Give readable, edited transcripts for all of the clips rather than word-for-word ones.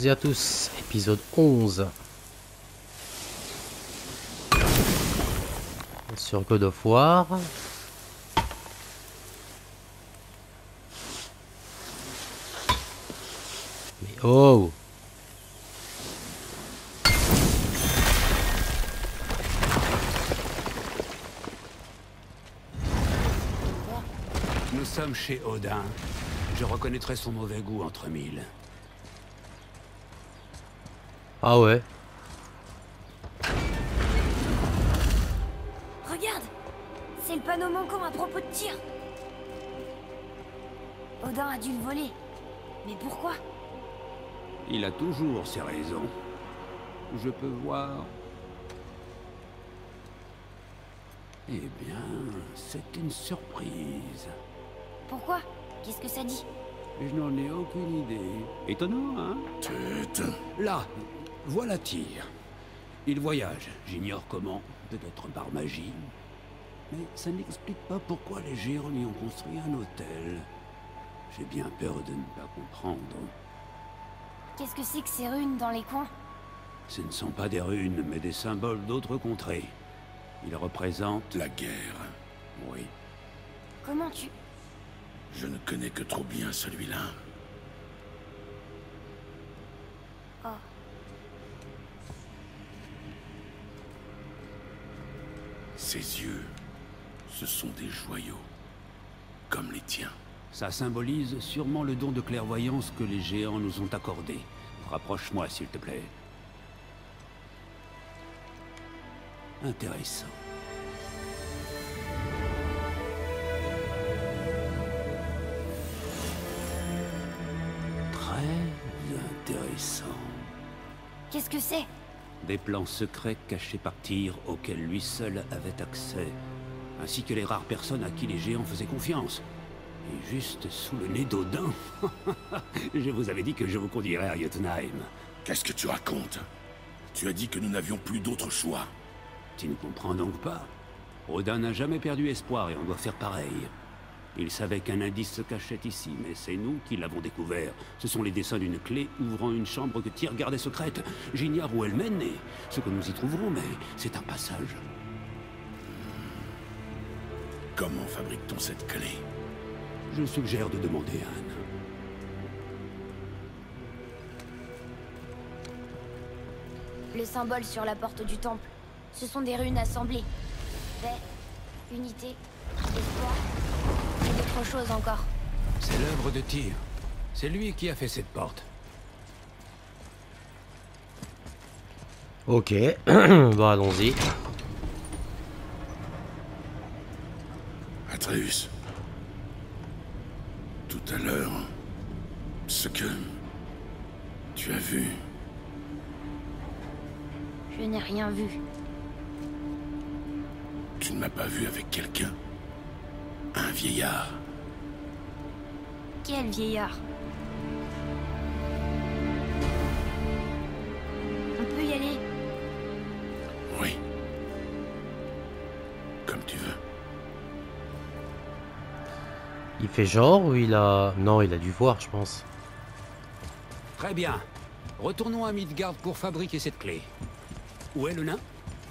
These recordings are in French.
Salut à tous, épisode 11 sur God of War. Mais oh! Nous sommes chez Odin. Je reconnaîtrai son mauvais goût entre mille. Ah ouais. Regarde! C'est le panneau manquant à propos de tir. Odin a dû le voler. Mais pourquoi? Il a toujours ses raisons. Je peux voir... Eh bien, c'est une surprise. Pourquoi? Qu'est-ce que ça dit? Je n'en ai aucune idée. Étonnant, hein? Là, voilà Tyr. Il voyage, j'ignore comment, peut-être par magie. Mais ça n'explique pas pourquoi les géants lui ont construit un hôtel. J'ai bien peur de ne pas comprendre. Qu'est-ce que c'est que ces runes dans les coins? Ce ne sont pas des runes, mais des symboles d'autres contrées. Ils représentent... La guerre. Oui. Comment tu... Je ne connais que trop bien celui-là. Oh. Ses yeux, ce sont des joyaux. Comme les tiens. Ça symbolise sûrement le don de clairvoyance que les géants nous ont accordé. Rapproche-moi, s'il te plaît. Intéressant. Très intéressant. Qu'est-ce que c'est? Des plans secrets cachés par Tyr auxquels lui seul avait accès, ainsi que les rares personnes à qui les géants faisaient confiance. Et juste sous le nez d'Odin. Je vous avais dit que je vous conduirais à Jotunheim. Qu'est-ce que tu racontes? Tu as dit que nous n'avions plus d'autre choix. Tu ne comprends donc pas? Odin n'a jamais perdu espoir et on doit faire pareil. Il savait qu'un indice se cachait ici, mais c'est nous qui l'avons découvert. Ce sont les dessins d'une clé ouvrant une chambre que Tyr gardait secrète. J'ignore où elle mène et ce que nous y trouverons, mais c'est un passage. Comment fabrique-t-on cette clé? Je suggère de demander à Anne. Le symbole sur la porte du temple. Ce sont des runes assemblées. Paix, unité, espoir, et d'autres choses encore. C'est l'œuvre de Tyr. C'est lui qui a fait cette porte. Ok, bon allons-y. Atreus. Tout à l'heure, ce que tu as vu, Je n'ai rien vu. tu ne m'as pas vu avec quelqu'un? Un vieillard. Quel vieillard? On peut y aller? Oui. Comme tu veux. Il fait genre ou il a... Non, il a dû voir, je pense. Très bien. Retournons à Midgard pour fabriquer cette clé. Où est le nain?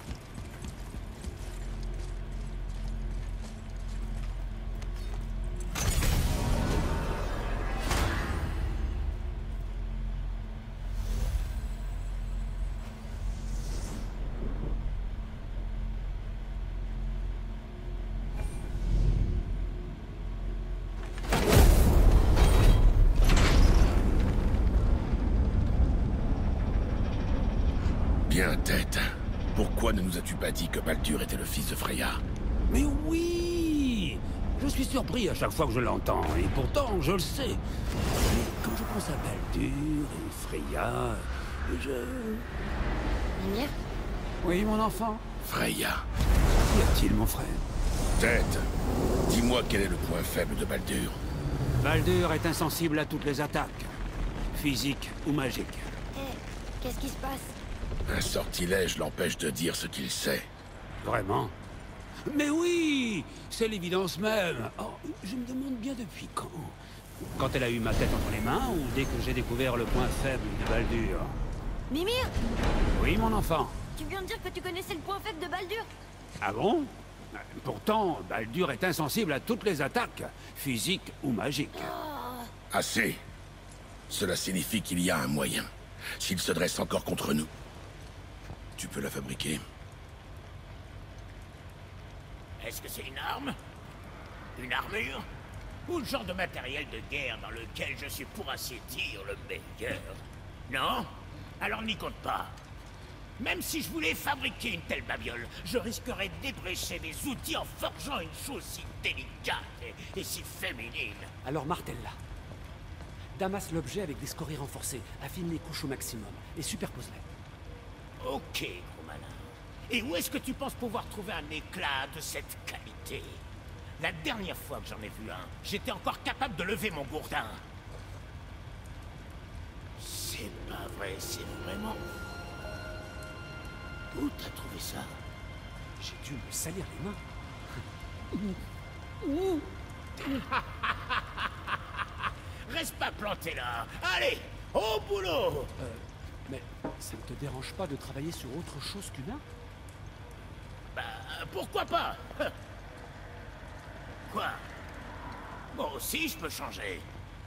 Bien tête. Pourquoi ne nous as-tu pas dit que Baldur était le fils de Freya? Mais oui! Je suis surpris à chaque fois que je l'entends, et pourtant je le sais. Mais quand je pense à Baldur et Freya, je... Mimir? Oui, mon enfant? Freya. Qu'y a-t-il, mon frère? Tête. Dis-moi quel est le point faible de Baldur. Baldur est insensible à toutes les attaques, physiques ou magiques. Hé, qu'est-ce qui se passe? Un sortilège l'empêche de dire ce qu'il sait. Vraiment? Mais oui! C'est l'évidence même. Oh, je me demande bien depuis quand. Quand elle a eu ma tête entre les mains ou dès que j'ai découvert le point faible de Baldur? Mimir, Oui, mon enfant. tu viens de dire que tu connaissais le point faible de Baldur? Ah bon? Pourtant, Baldur est insensible à toutes les attaques, physiques ou magiques. Assez. Cela signifie qu'il y a un moyen. S'il se dresse encore contre nous, tu peux la fabriquer. Est-ce que c'est une arme? Une armure? Ou le genre de matériel de guerre dans lequel je suis pour ainsi dire le meilleur? Non? Alors n'y compte pas. Même si je voulais fabriquer une telle babiole, je risquerais d'ébrécher mes outils en forgeant une chose si délicate et si féminine. Alors martèle-la. Damasse l'objet avec des scories renforcées, affine les couches au maximum et superpose-les. Ok, gros malin. Et où est-ce que tu penses pouvoir trouver un éclat de cette qualité? La dernière fois que j'en ai vu un, j'étais encore capable de lever mon gourdin. C'est pas vrai, c'est vraiment... Où t'as trouvé ça? J'ai dû me salir les mains. Reste pas planté là. Allez, au boulot. Mais ça ne te dérange pas de travailler sur autre chose qu'une arme? Bah, pourquoi pas? Quoi? Moi aussi, je peux changer.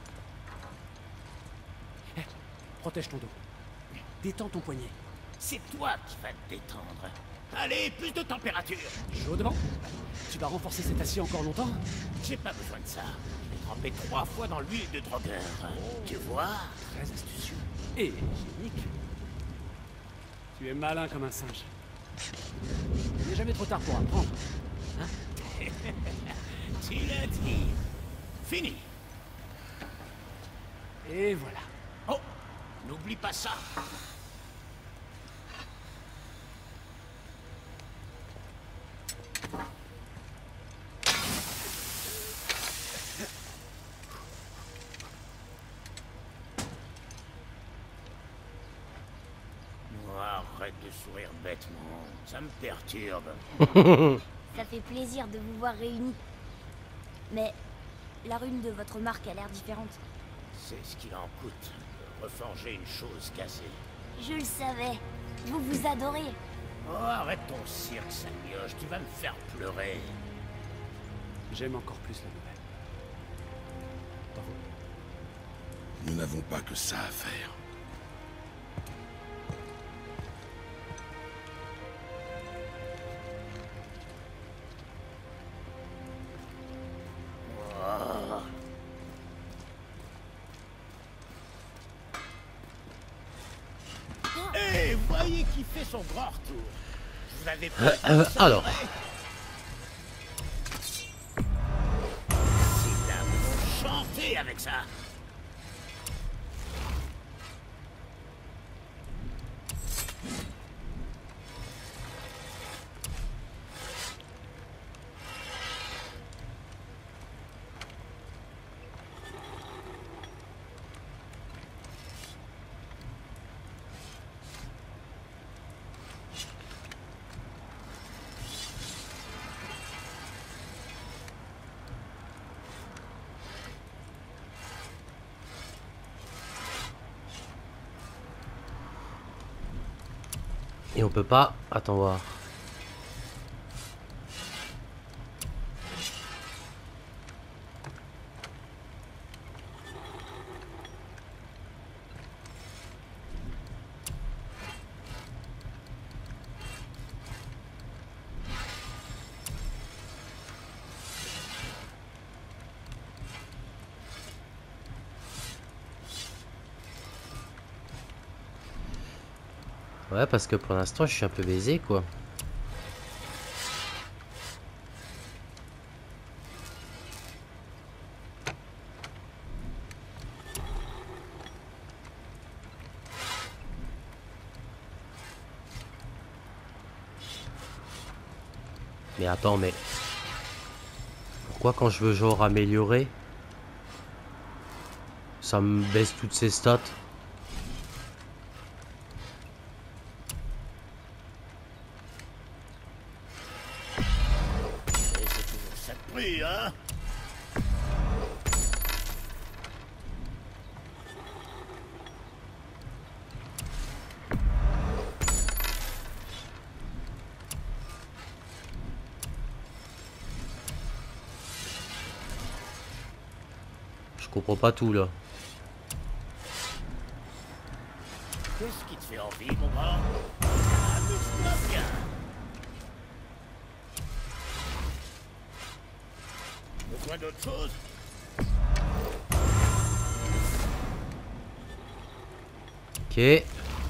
Protège ton dos. Détends ton poignet. C'est toi qui vas te détendre. Allez, plus de température. Chaud devant. Tu vas renforcer cet acier encore longtemps? J'ai pas besoin de ça. Je l'ai trempé 3 fois dans l'huile de drogueur. Tu vois? Très astucieux. Et hygiénique. Tu es malin comme un singe. Il n'est jamais trop tard pour apprendre. Hein? Tu l'as dit. Fini. Et voilà. Oh, n'oublie pas ça. Arrête de sourire bêtement, ça me perturbe. Ça fait plaisir de vous voir réunis. Mais la rune de votre marque a l'air différente. C'est ce qu'il en coûte de reforger une chose cassée. Je le savais. Vous vous adorez. Oh, arrête ton cirque, sale mioche, tu vas me faire pleurer. J'aime encore plus la nouvelle. Bravo. Nous n'avons pas que ça à faire. Hé, voyez qui fait son grand retour. Je vous avais pas dit ça, alors. vrai. Ces dames vont chanter avec ça. Et on peut pas... Attends voir. Ouais, parce que pour l'instant, je suis un peu baisé, quoi. Mais attends, mais... Pourquoi quand je veux genre améliorer, ça me baisse toutes ces stats? Et c'est toujours ça de prix, hein? comprends pas tout là. Qu'est-ce qui te fait envie, mon grand? Amuse-toi bien. Besoin d'autre chose? Ok.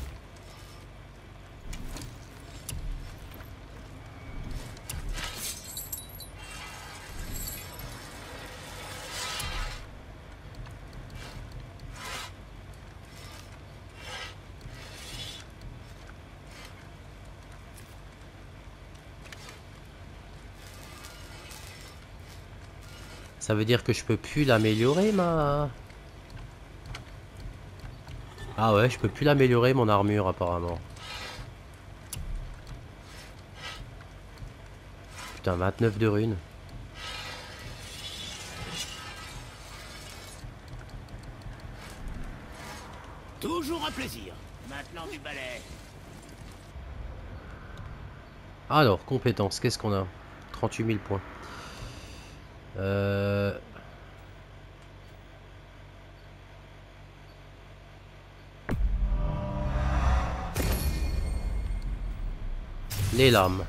Ça veut dire que je peux plus l'améliorer, ma... Ah ouais, je peux plus l'améliorer, mon armure, apparemment. Putain, 29 de runes. Toujours un plaisir. Maintenant du balai. Alors, compétences, qu'est-ce qu'on a? 38 000 points. Les lames.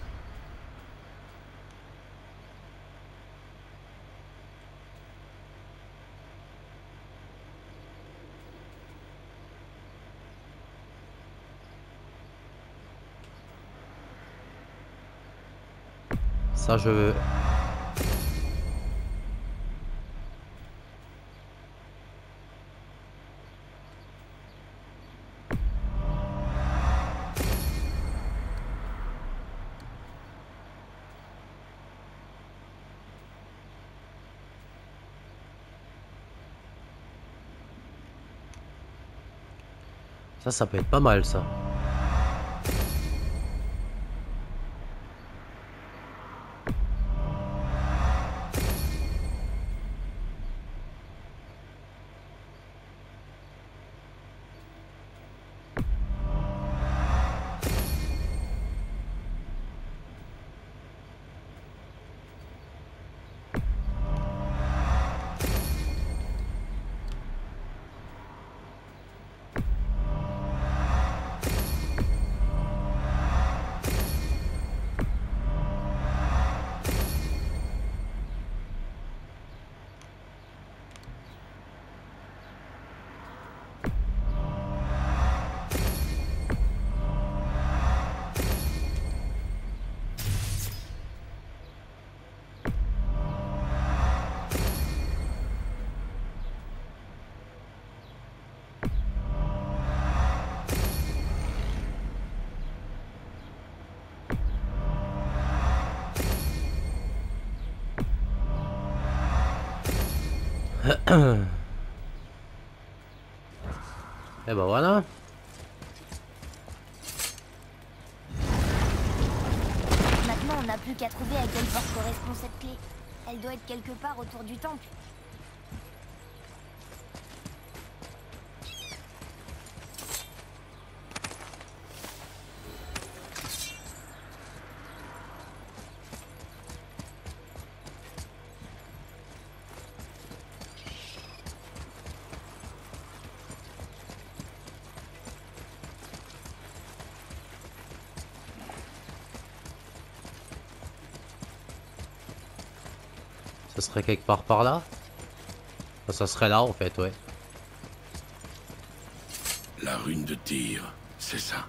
Ça, je veux. Ça peut être pas mal, ça. Et ben voilà. Maintenant, on n'a plus qu'à trouver à quelle porte correspond cette clé. Elle doit être quelque part autour du temple. Ça serait quelque part par là. Enfin, ça serait là en fait, ouais. La rune de tir, c'est ça.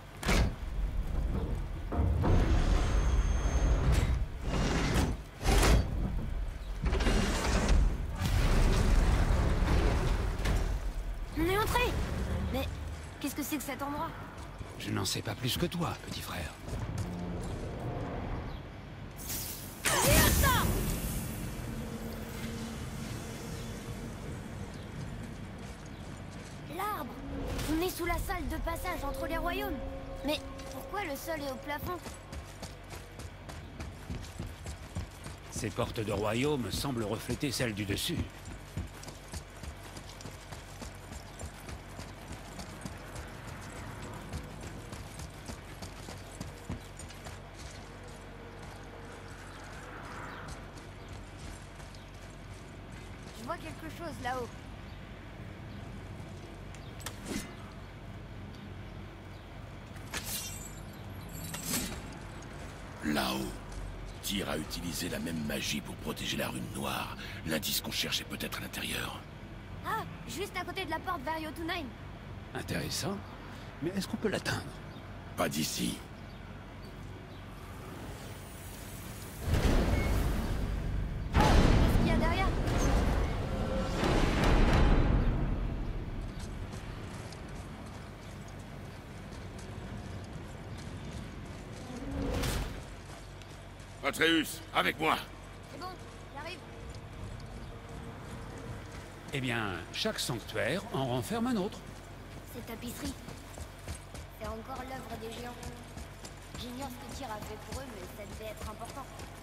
On est entré. Mais qu'est-ce que c'est que cet endroit? Je n'en sais pas plus que toi, petit frère. L'arbre. On est sous la salle de passage entre les royaumes. Mais pourquoi le sol est au plafond? Ces portes de royaume semblent refléter celles du dessus. Je vois quelque chose là-haut. Là-haut, Tyr a utilisé la même magie pour protéger la rune noire. L'indice qu'on cherche est peut-être à l'intérieur. Ah, juste à côté de la porte vers Jotunheim. Intéressant. Mais est-ce qu'on peut l'atteindre? Pas d'ici. Qu'est-ce qu'il y a derrière? Atreus, avec moi. C'est bon, j'arrive. Eh bien, chaque sanctuaire en renferme un autre. Cette tapisserie, c'est encore l'œuvre des géants. J'ignore ce que Tyr a fait pour eux, mais ça devait être important.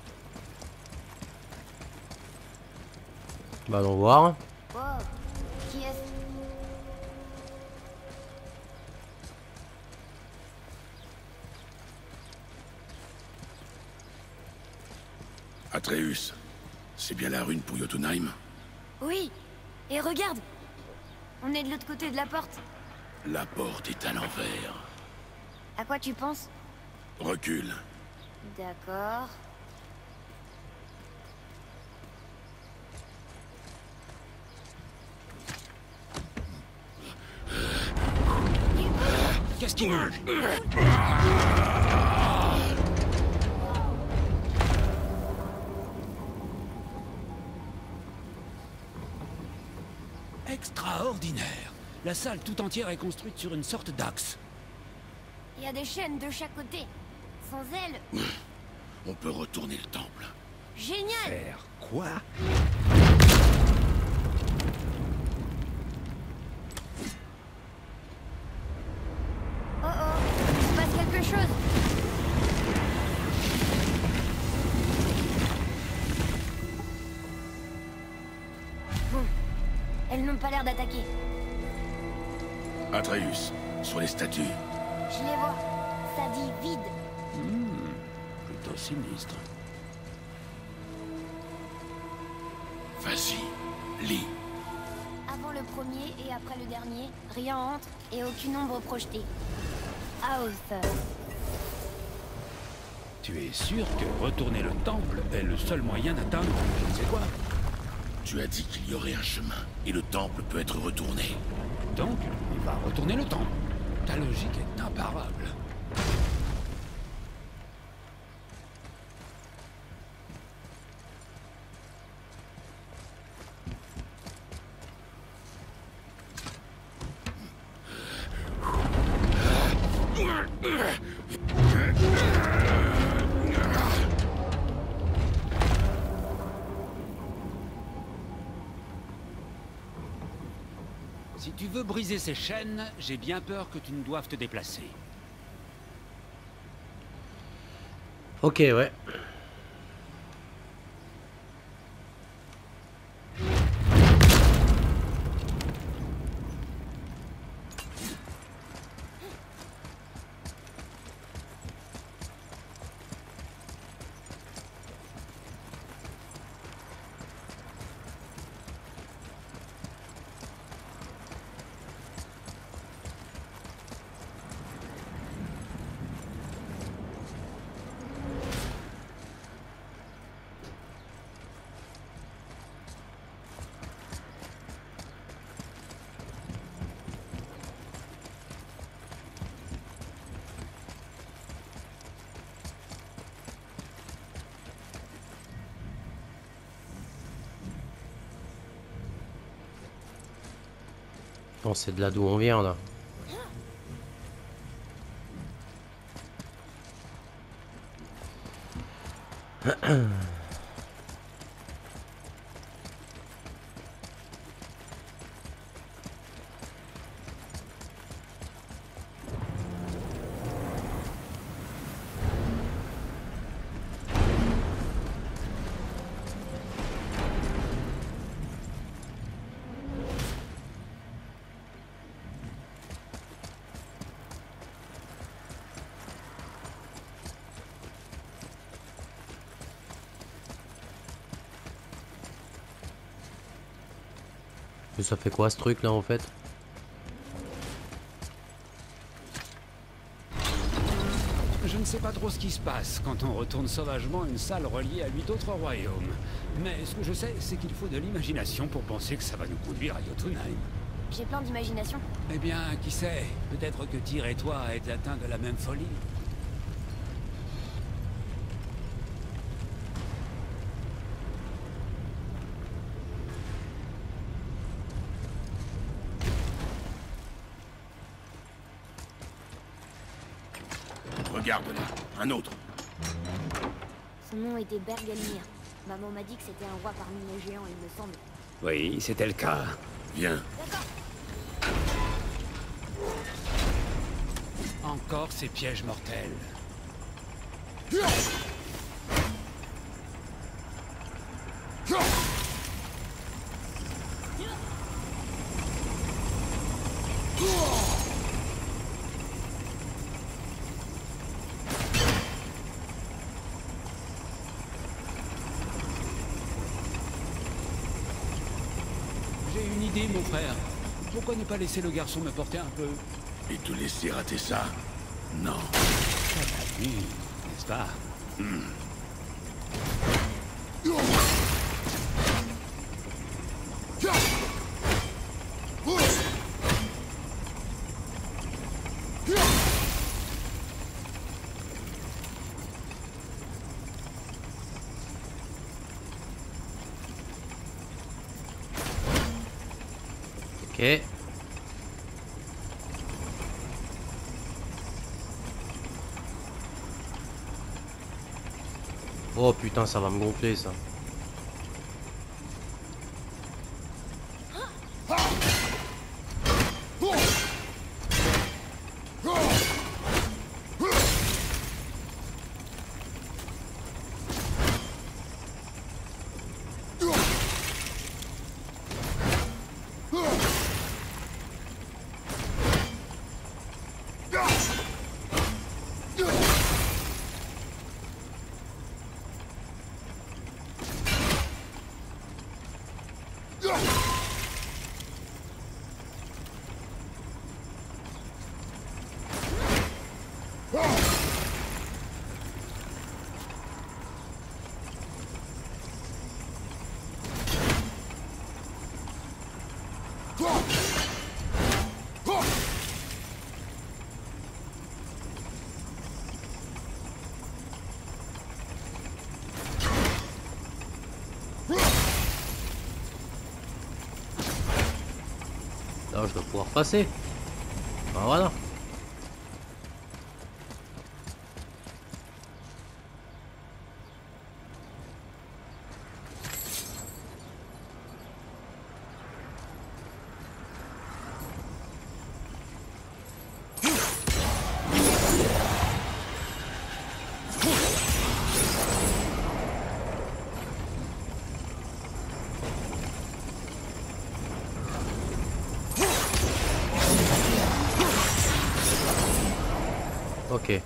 Bah, allons voir. Oh, qui est-ce? Atreus, c'est bien la rune pour Jotunheim? Oui, et regarde, on est de l'autre côté de la porte. La porte est à l'envers. À quoi tu penses? Recule. D'accord. Qu'est-ce qu'il mange? Extraordinaire. La salle tout entière est construite sur une sorte d'axe. Il y a des chaînes de chaque côté. Sans elles, On peut retourner le temple. génial! Faire quoi? Oh oh, il se passe quelque chose. Bon, elles n'ont pas l'air d'attaquer. Atreus, sur les statues. Je les vois. Ça dit vide. Plutôt sinistre. Vas-y, lis. Avant le premier et après le dernier, rien entre et aucune ombre projetée. Aoth. Tu es sûr que retourner le temple est le seul moyen d'atteindre je ne sais quoi? Tu as dit qu'il y aurait un chemin, et le temple peut être retourné. Donc, il va retourner le temple. Ta logique est imparable. Si tu veux briser ces chaînes, j'ai bien peur que tu ne doives te déplacer. Ok, ouais. Bon, c'est de là d'où on vient, là. Mais ça fait quoi ce truc là en fait? Je ne sais pas trop ce qui se passe quand on retourne sauvagement une salle reliée à 8 autres royaumes. Mais ce que je sais, c'est qu'il faut de l'imagination pour penser que ça va nous conduire à Jotunheim. J'ai plein d'imagination. Eh bien, qui sait, peut-être que Tyr et toi êtes atteints de la même folie. Regarde là, un autre. Son nom était Bergelmir. Maman m'a dit que c'était un roi parmi les géants, il me semble. Oui, c'était le cas. Viens. D'accord. Encore ces pièges mortels. J'ai une idée, mon frère. Pourquoi ne pas laisser le garçon me porter un peu? Et te laisser rater ça? Non. Oui, n'est-ce pas? Ok. Oh putain, ça va me gonfler ça. Là, je dois pouvoir passer. Ben voilà. Ok.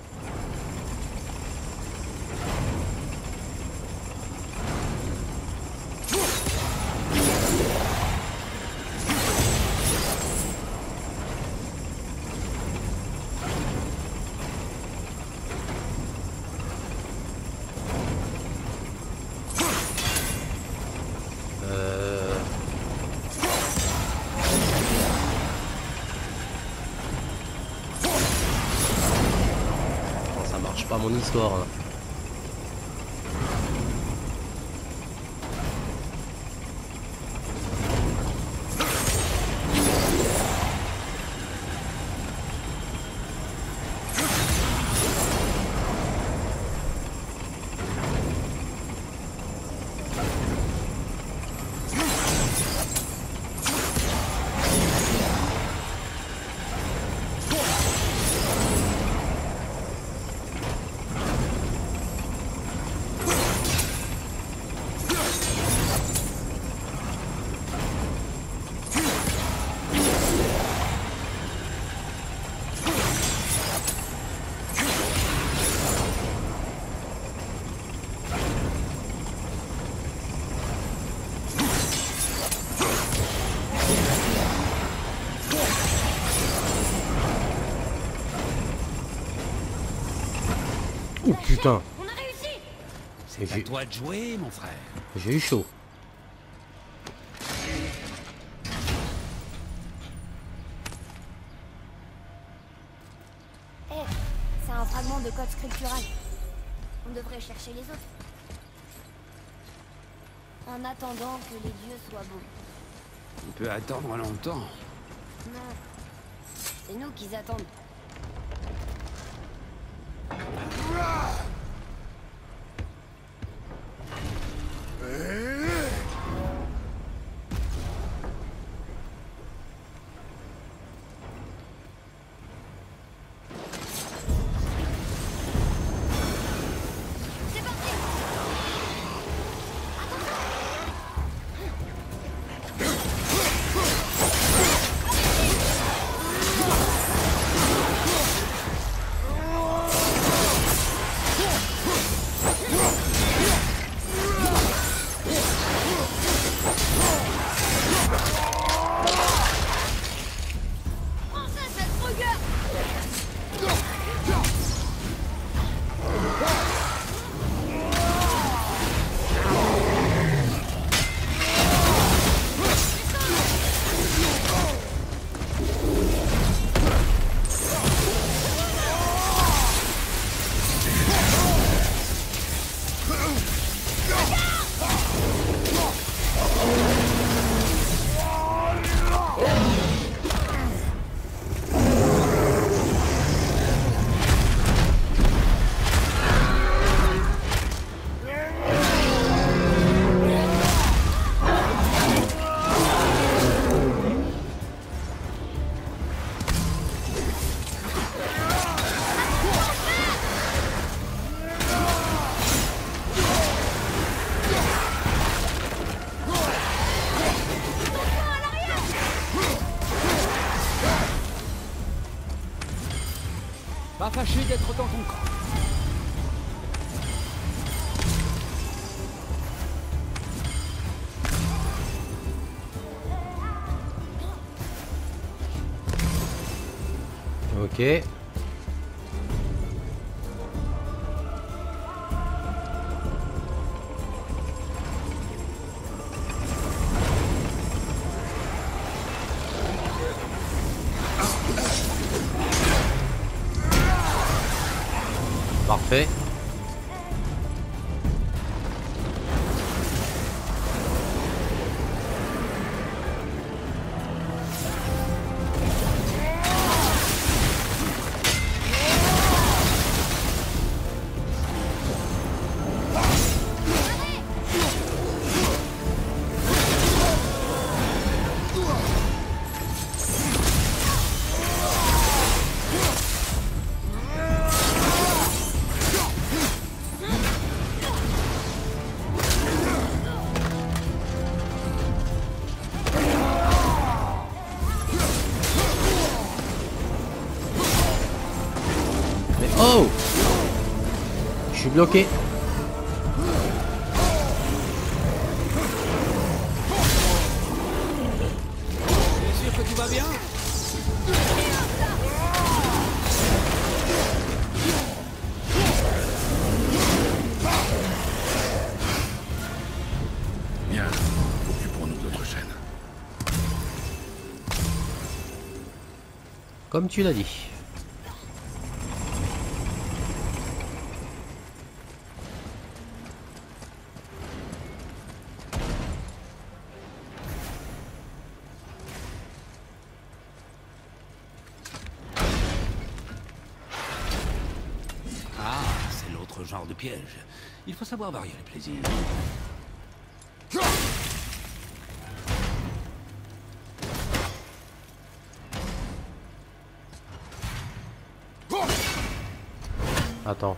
Ça marche pas mon histoire là. Oh putain. On a réussi. C'est à toi de jouer, mon frère. J'ai eu chaud. Eh, c'est un fragment de code scriptural. On devrait chercher les autres. En attendant que les dieux soient beaux. On peut attendre longtemps. Non. C'est nous qui attendent. C'est parti. Prends ça, cette Kruger. Pas fâché d'être dans ton camp. Ok. Parfait. Mais oh! Je suis bloqué. T'es sûr que tout va bien? Bien, occupons-nous de notre chaîne. Comme tu l'as dit. Ah, c'est l'autre genre de piège. Il faut savoir varier les plaisirs. Attends.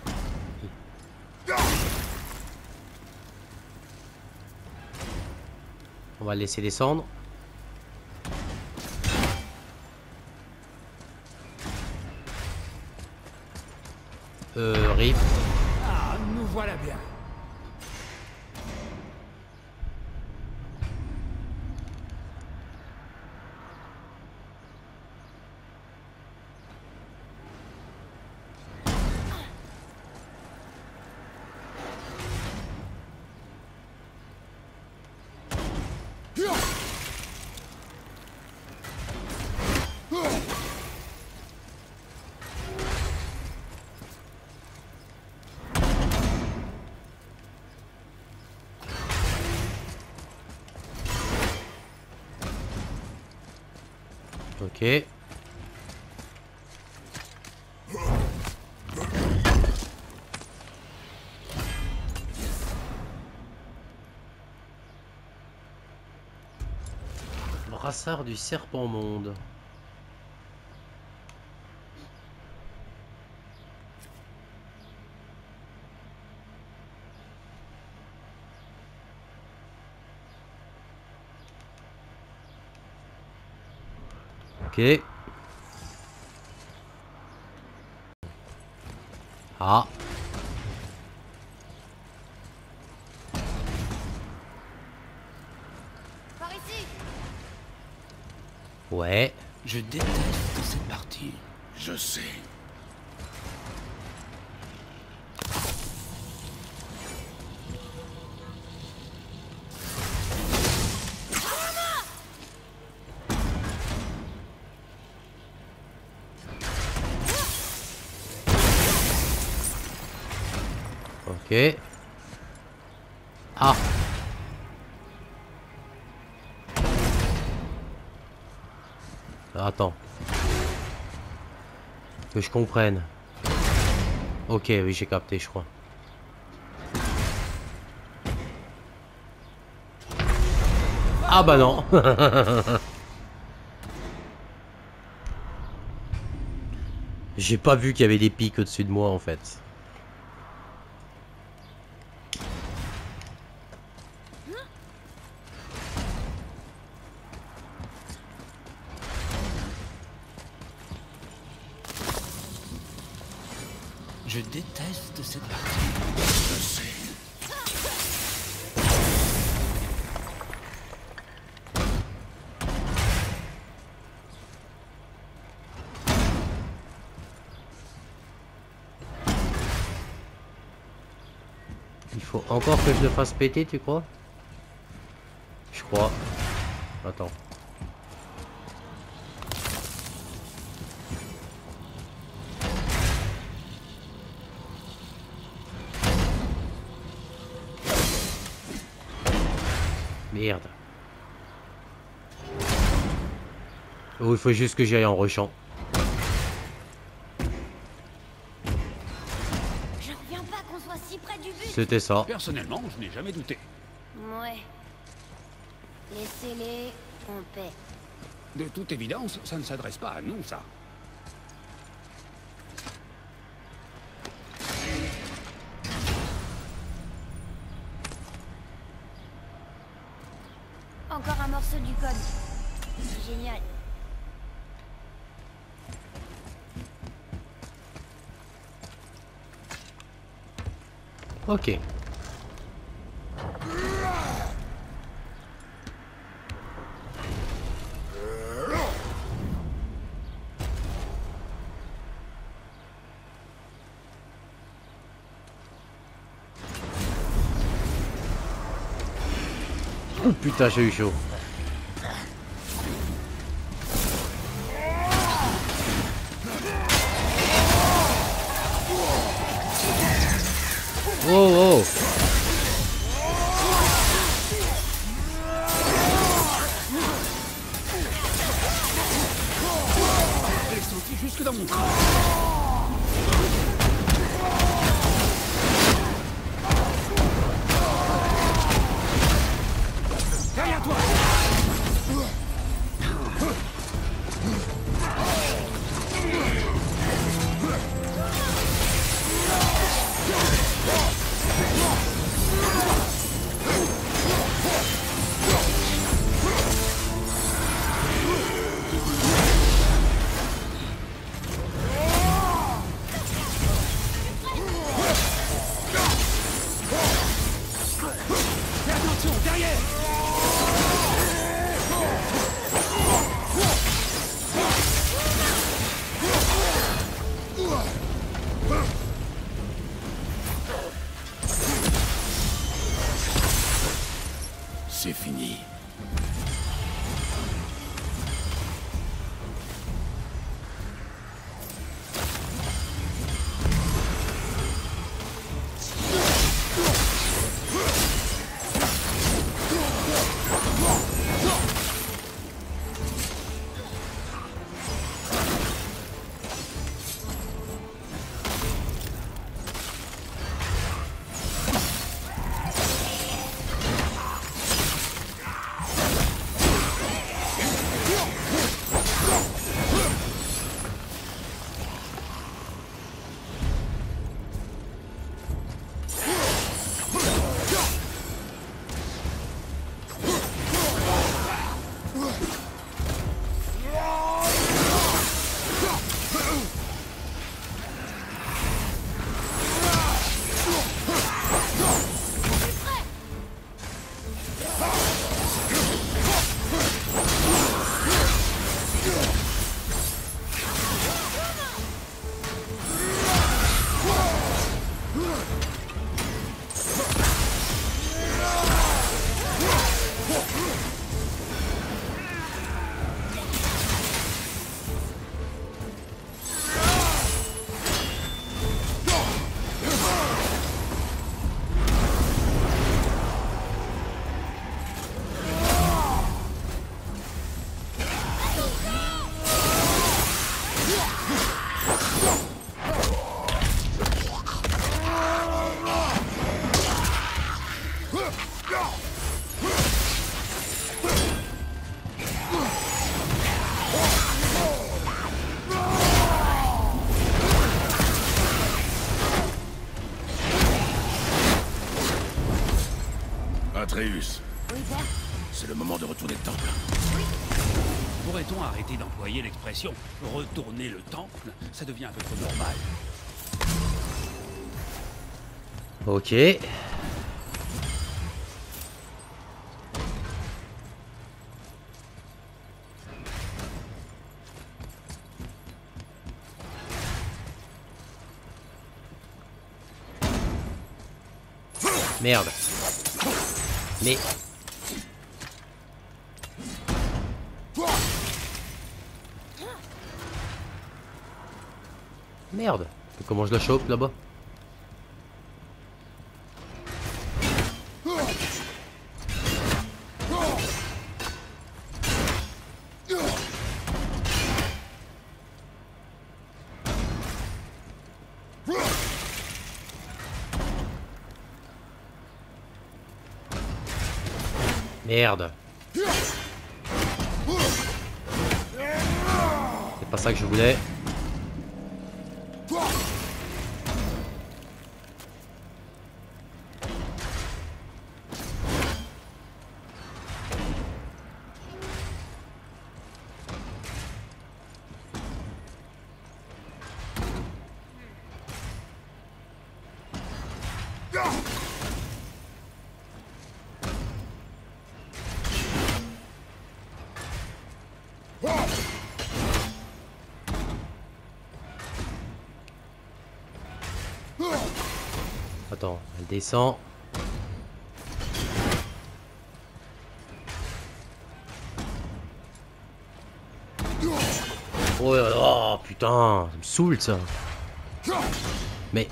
On va le laisser descendre. Rip. Ah, nous voilà bien. Ok. Brassard du serpent monde. Ok. Ah. Par ici. Ouais. Je déteste cette partie. Je sais. Ok. Ah. Attends. Que je comprenne. Ok, oui, j'ai capté, je crois. Ah bah non. J'ai pas vu qu'il y avait des pics au-dessus de moi en fait. Je déteste cette partie. Je sais. Il faut encore que je le fasse péter, tu crois? Je crois. Attends. Merde. Oh, il faut juste que j'y aille en rushant. Je reviens pas qu'on soit si près du but. C'était ça. Personnellement, je n'ai jamais douté. Ouais. Laissez-les en paix. De toute évidence, ça ne s'adresse pas à nous, ça. Encore un morceau du code. C'est génial. Ok. Oh putain, j'ai eu chaud. Oh oh. Elle est sortie jusque dans mon train. Derrière toi. Fais attention, derrière. C'est fini. Atreus, Oui, père. c'est le moment de retourner le temple. Pourrait-on arrêter d'employer l'expression « retourner le temple » Ça devient un peu trop normal. Ok. Merde. Mais... Merde. Comment je la chope là-bas? Merde. C'est pas ça que je voulais. Attends, elle descend. Oh là là, putain, ça me saoule ça. Mais...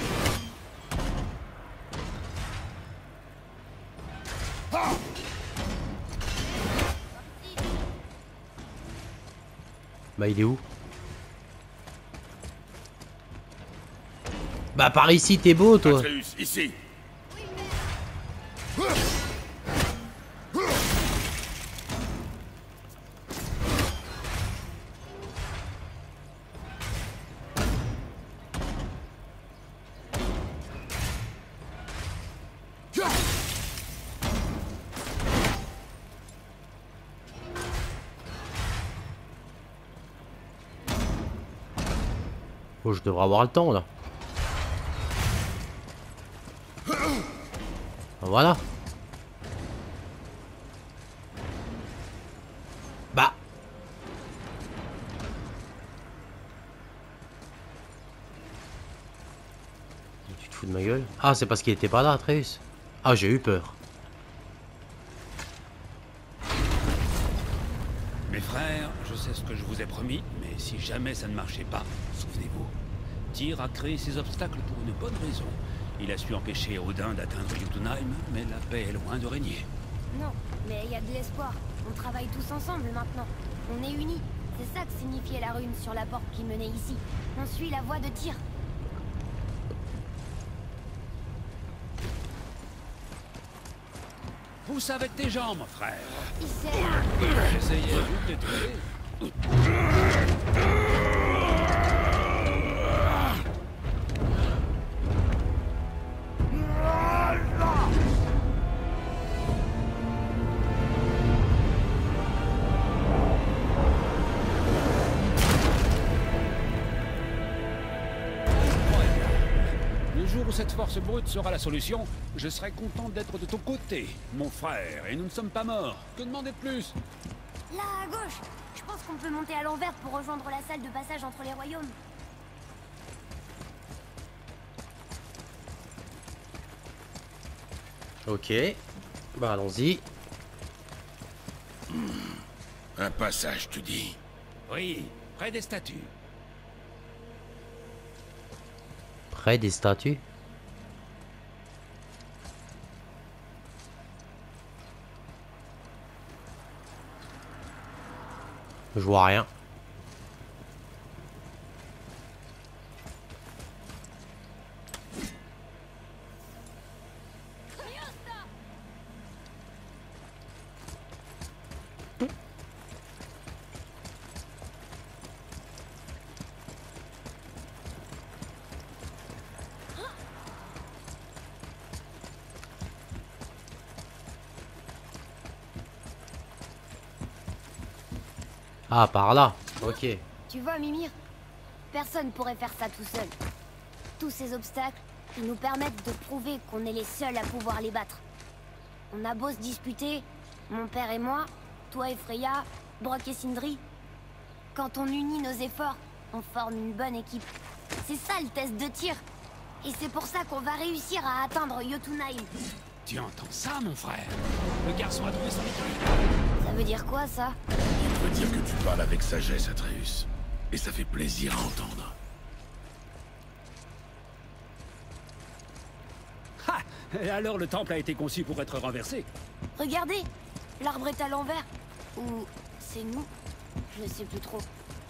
Bah il est où? Bah par ici t'es beau toi. Atreus, ici. Oh, je devrais avoir le temps là. Voilà. Bah. Tu te fous de ma gueule? Ah, c'est parce qu'il était pas là, Atreus. Ah, j'ai eu peur. Mes frères, je sais ce que je vous ai promis, mais si jamais ça ne marchait pas, souvenez-vous, Tyr a créé ces obstacles pour une bonne raison. Il a su empêcher Odin d'atteindre Jotunheim, mais la paix est loin de régner. Non, mais il y a de l'espoir. On travaille tous ensemble maintenant. On est unis. C'est ça que signifiait la rune sur la porte qui menait ici. On suit la voie de Tyr. Pousse avec tes jambes, frère. Il sait. J'essayais de t'aider. Le jour où cette force brute sera la solution, je serai content d'être de ton côté, mon frère, et nous ne sommes pas morts. Que demander de plus? Là, à gauche. Je pense qu'on peut monter à l'envers pour rejoindre la salle de passage entre les royaumes. Ok. Bah allons-y. Un passage, tu dis? Oui, près des statues. Près des statues. Je vois rien. Ah, par là. Ok. Tu vois, Mimir, personne pourrait faire ça tout seul. Tous ces obstacles, ils nous permettent de prouver qu'on est les seuls à pouvoir les battre. On a beau se disputer, mon père et moi, toi et Freya, Brok et Sindri. Quand on unit nos efforts, on forme une bonne équipe. C'est ça le test de tir. Et c'est pour ça qu'on va réussir à atteindre Jotunheim. Tu entends ça, mon frère? Le garçon a trouvé son équilibre. Ça veut dire quoi, ça? Il veut dire que tu parles avec sagesse, Atreus. Et ça fait plaisir à entendre. Ha! Et alors le temple a été conçu pour être renversé? Regardez, l'arbre est à l'envers. Ou c'est nous? Je sais plus trop.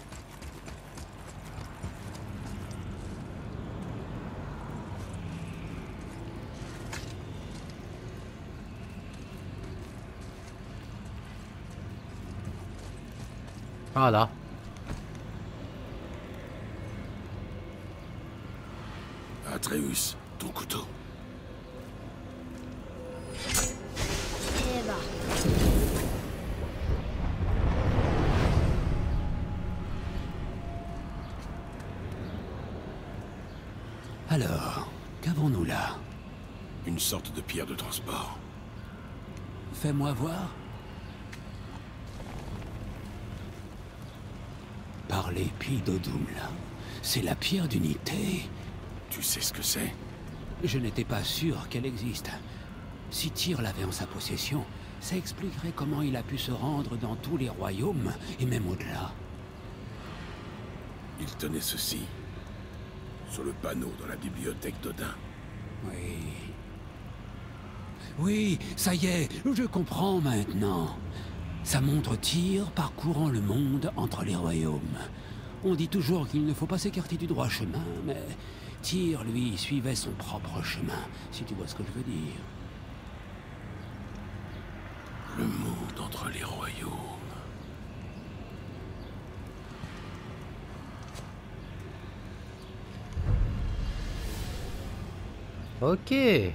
Voilà. Atreus, ton couteau. Eh bah. Alors, qu'avons-nous là? Une sorte de pierre de transport. Fais-moi voir. Par l'épée d'Odum, là. C'est la pierre d'unité. Tu sais ce que c'est? Je n'étais pas sûr qu'elle existe. Si Tyr l'avait en sa possession, ça expliquerait comment il a pu se rendre dans tous les royaumes, et même au-delà. Il tenait ceci. Sur le panneau dans la bibliothèque d'Odin. Oui. Oui, ça y est, je comprends maintenant. Ça montre Tyr parcourant le monde entre les royaumes. On dit toujours qu'il ne faut pas s'écarter du droit chemin, mais Tyr, lui, suivait son propre chemin, si tu vois ce que je veux dire. Le monde entre les royaumes. Ok.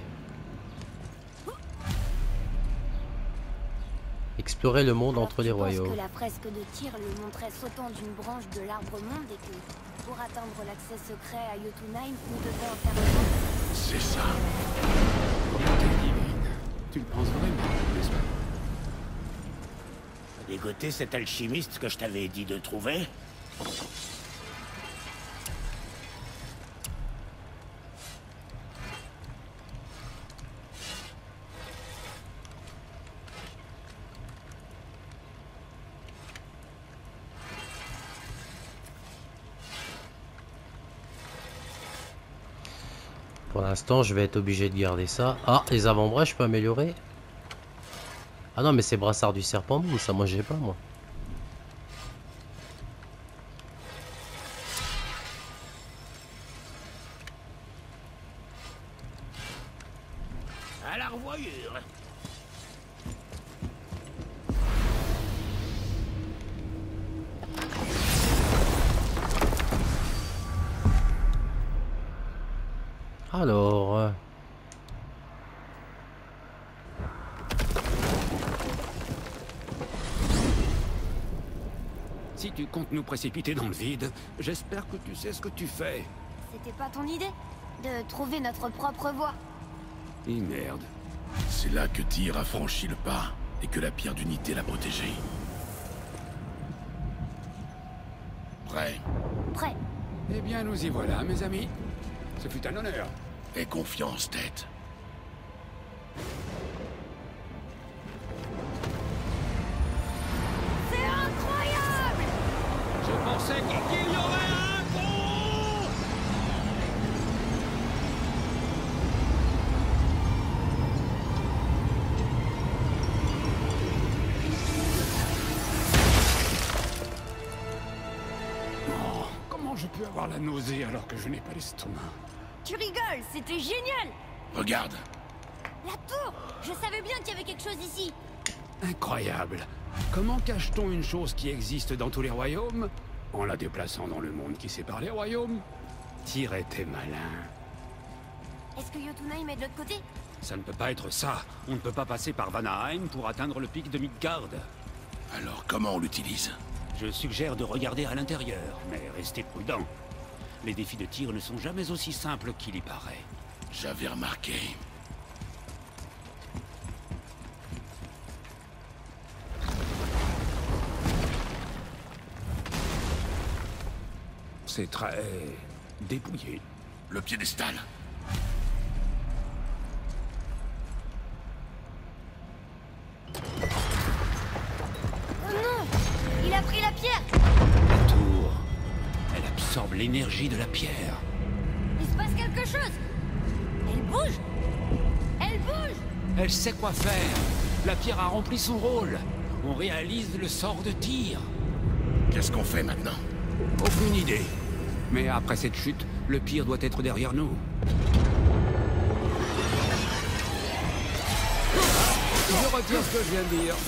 Explorer le monde entre les royaumes. Je pense que la fresque de Tyr le montrait sautant d'une branche de l'arbre monde et que, pour atteindre l'accès secret à Jotunheim, nous devons en faire un. C'est ça. Comment t'es divine? Tu le penses vraiment, n'est-ce pas? Dégoter cet alchimiste que je t'avais dit de trouver? Pour l'instant, je vais être obligé de garder ça. Ah, les avant-bras, je peux améliorer. Ah non, mais c'est brassard du serpent, mais ça, moi, j'ai pas, moi. À la revoyure. Alors... Si tu comptes nous précipiter dans le vide, j'espère que tu sais ce que tu fais. C'était pas ton idée? De trouver notre propre voie? Et merde. C'est là que Tyr a franchi le pas et que la pierre d'unité l'a protégé. Prêt? Prêt. Eh bien, nous y voilà, mes amis. Ce fut un honneur. Aie confiance, tête. C'est incroyable! Je pensais qu'il y aurait un gros... Oh, comment je peux avoir la nausée alors que je n'ai pas l'estomac? Tu rigoles, c'était génial! Regarde. La tour! Je savais bien qu'il y avait quelque chose ici! Incroyable. Comment cache-t-on une chose qui existe dans tous les royaumes en la déplaçant dans le monde qui sépare les royaumes? Tyr était malin. Est-ce que Jotunheim est de l'autre côté? Ça ne peut pas être ça. On ne peut pas passer par Vanaheim pour atteindre le pic de Midgard. Alors comment on l'utilise? Je suggère de regarder à l'intérieur, mais restez prudent. Les défis de tir ne sont jamais aussi simples qu'il y paraît. J'avais remarqué. C'est très... dépouillé. Le piédestal. Oh non! Il a pris la pierre! La tour... elle absorbe l'énergie de la pierre. Il se passe quelque chose! Elle bouge! Elle bouge! Elle sait quoi faire. La pierre a rempli son rôle. On réalise le sort de tir. Qu'est-ce qu'on fait maintenant? Aucune idée. Mais après cette chute, le pire doit être derrière nous. Je retire ce que je viens de dire.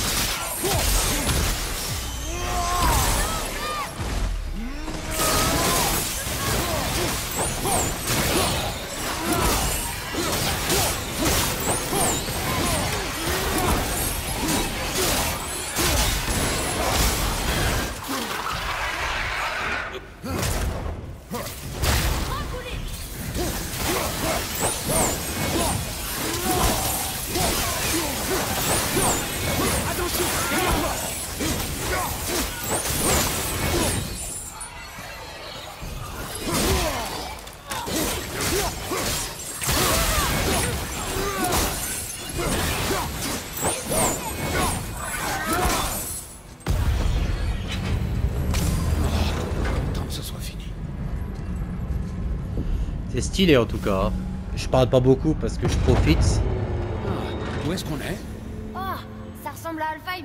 C'est stylé en tout cas. Je parle pas beaucoup parce que je profite. Où est-ce qu'on est? Oh! Ça ressemble à Alfheim!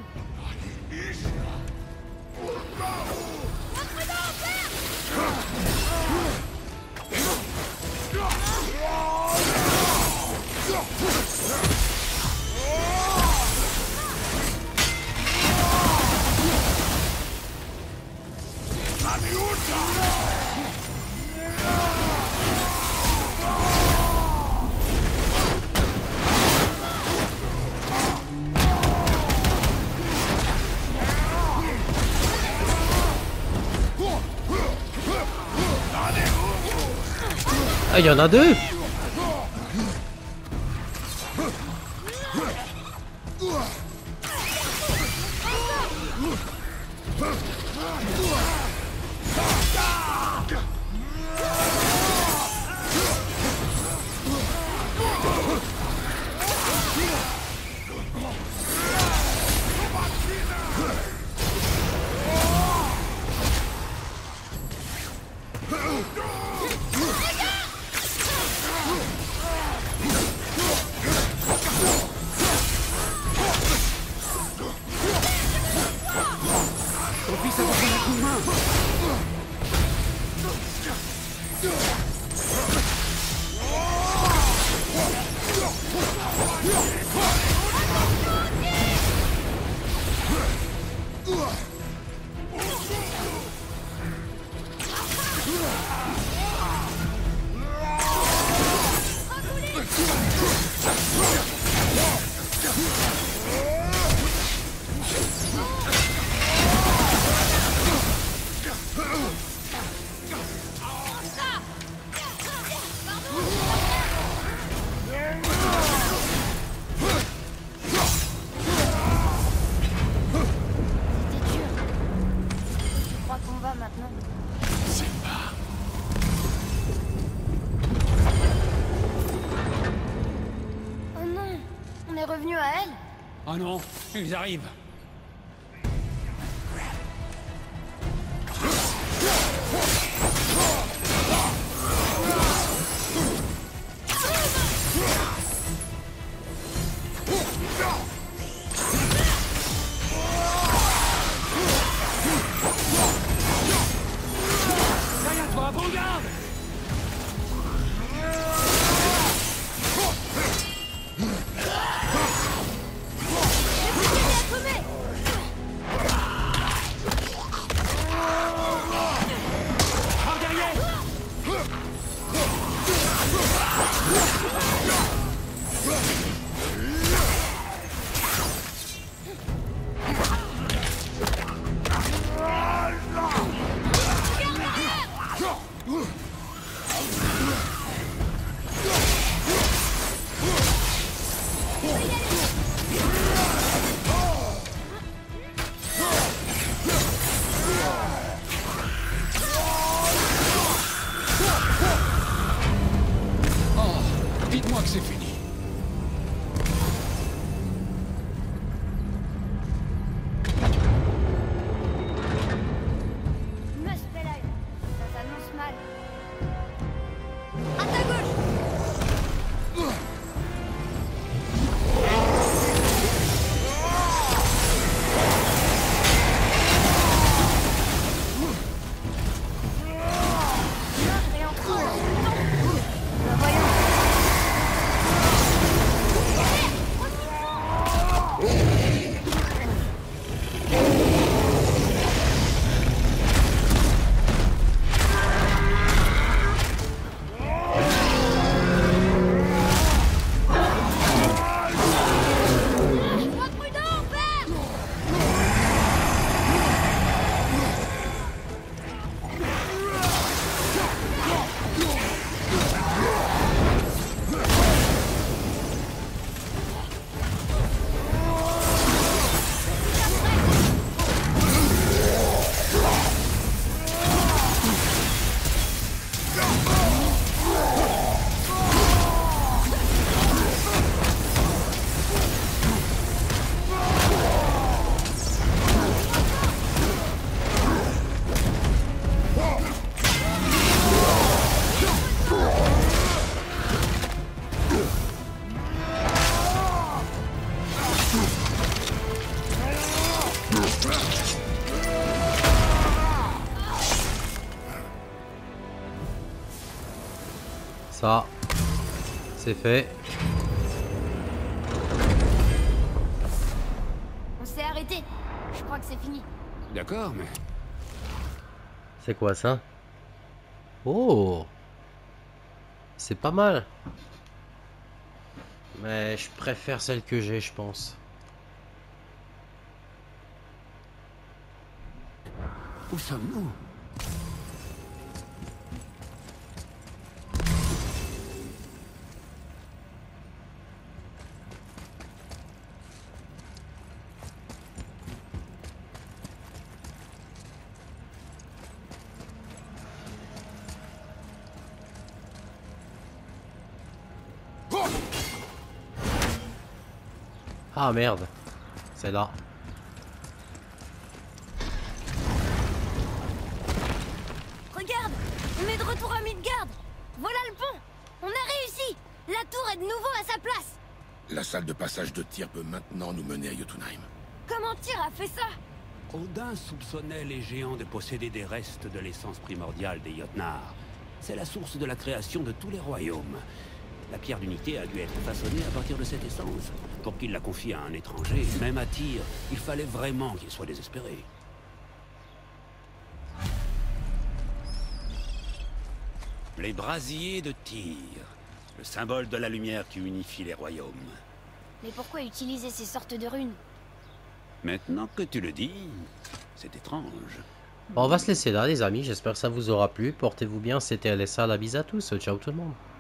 Ah, il y en a deux! Oh non, ils arrivent. Derrière toi, prends garde! C'est fini. Muspelheim, ça s'annonce mal. À ta gauche! Et encore! Ben voyons. Sois prudent, père! Ça, c'est fait. On s'est arrêté. Je crois que c'est fini. D'accord, mais... C'est quoi ça? Oh! C'est pas mal. Mais je préfère celle que j'ai, je pense. Où sommes-nous? Ah merde. C'est là. Regarde, on est de retour à Midgard. Voilà le pont. On a réussi. La tour est de nouveau à sa place. La salle de passage de tir peut maintenant nous mener à Jotunheim. Comment Tyr a fait ça? Odin soupçonnait les géants de posséder des restes de l'essence primordiale des Jotnar. C'est la source de la création de tous les royaumes. La pierre d'unité a dû être façonnée à partir de cette essence. Pour qu'il la confie à un étranger, même à Tyr, il fallait vraiment qu'il soit désespéré. Les brasiers de Tyr, le symbole de la lumière qui unifie les royaumes. Mais pourquoi utiliser ces sortes de runes? Maintenant que tu le dis, c'est étrange. Bon, on va se laisser là les amis, j'espère que ça vous aura plu. Portez-vous bien, c'était LSA, la bise à tous, ciao tout le monde.